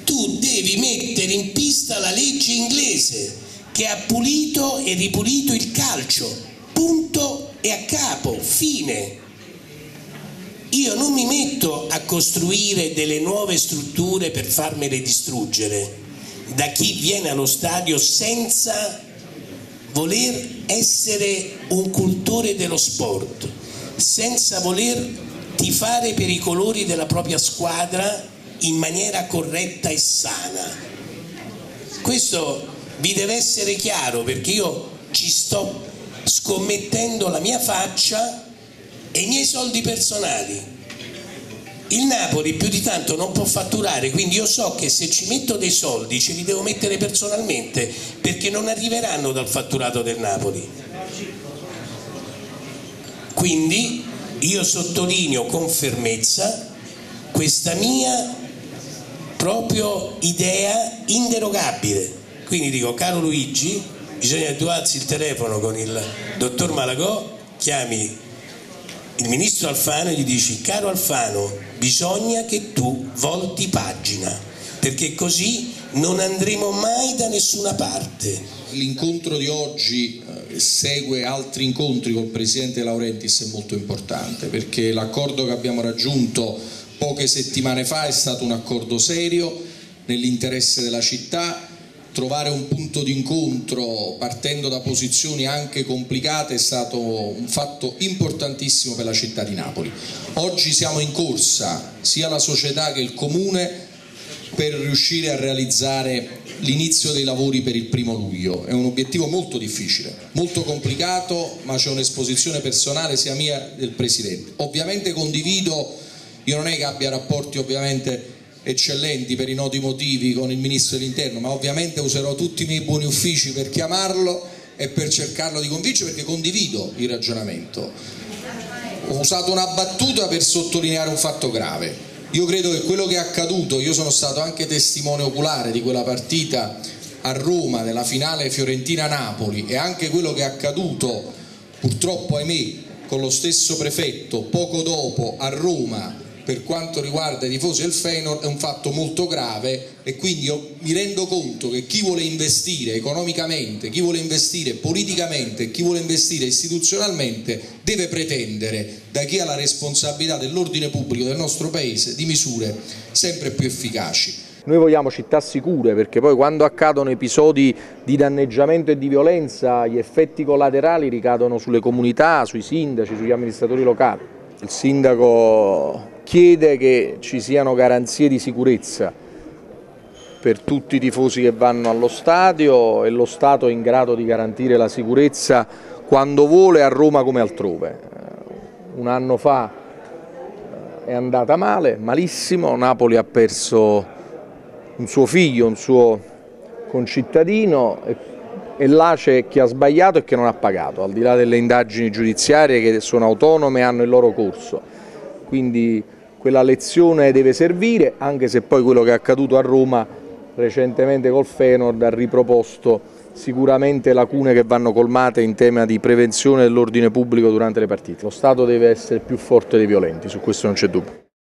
tu devi mettere in pista la legge inglese che ha pulito e ripulito il calcio, punto e a capo, fine. Io non mi metto a costruire delle nuove strutture per farmele distruggere da chi viene allo stadio senza voler essere un cultore dello sport, senza voler tifare per i colori della propria squadra in maniera corretta e sana. Questo vi deve essere chiaro, perché io ci sto scommettendo la mia faccia e i miei soldi personali. Il Napoli più di tanto non può fatturare, quindi io so che se ci metto dei soldi ce li devo mettere personalmente, perché non arriveranno dal fatturato del Napoli. Quindi io sottolineo con fermezza questa mia proprio idea inderogabile. Quindi dico: caro Luigi, bisogna che tu alzi il telefono con il dottor Malagò, chiami il ministro Alfano e gli dici: caro Alfano, bisogna che tu volti pagina, perché così non andremo mai da nessuna parte. L'incontro di oggi segue altri incontri col presidente De Laurentiis, è molto importante, perché l'accordo che abbiamo raggiunto poche settimane fa è stato un accordo serio nell'interesse della città. Trovare un punto di incontro partendo da posizioni anche complicate è stato un fatto importantissimo per la città di Napoli. Oggi siamo in corsa, sia la società che il comune, per riuscire a realizzare l'inizio dei lavori per il 1° luglio. È un obiettivo molto difficile, molto complicato, ma c'è un'esposizione personale sia mia che del Presidente. Ovviamente condivido, io non è che abbia rapporti ovviamente eccellenti per i noti motivi con il Ministro dell'Interno, ma ovviamente userò tutti i miei buoni uffici per chiamarlo e per cercarlo di convincere, perché condivido il ragionamento. Ho usato una battuta per sottolineare un fatto grave. Io credo che quello che è accaduto, io sono stato anche testimone oculare di quella partita a Roma nella finale Fiorentina-Napoli, e anche quello che è accaduto purtroppo, ahimè, con lo stesso prefetto poco dopo a Roma per quanto riguarda i tifosi del Feyenoord è un fatto molto grave, e quindi io mi rendo conto che chi vuole investire economicamente, chi vuole investire politicamente, chi vuole investire istituzionalmente deve pretendere da chi ha la responsabilità dell'ordine pubblico del nostro paese di misure sempre più efficaci. Noi vogliamo città sicure, perché poi quando accadono episodi di danneggiamento e di violenza gli effetti collaterali ricadono sulle comunità, sui sindaci, sugli amministratori locali. Il sindaco chiede che ci siano garanzie di sicurezza per tutti i tifosi che vanno allo stadio, e lo Stato è in grado di garantire la sicurezza quando vuole, a Roma come altrove. Un anno fa è andata male, malissimo, Napoli ha perso un suo figlio, un suo concittadino, e là c'è chi ha sbagliato e chi non ha pagato, al di là delle indagini giudiziarie che sono autonome e hanno il loro corso. Quindi quella lezione deve servire, anche se poi quello che è accaduto a Roma recentemente col Feyenoord ha riproposto sicuramente lacune che vanno colmate in tema di prevenzione dell'ordine pubblico durante le partite. Lo Stato deve essere più forte dei violenti, su questo non c'è dubbio.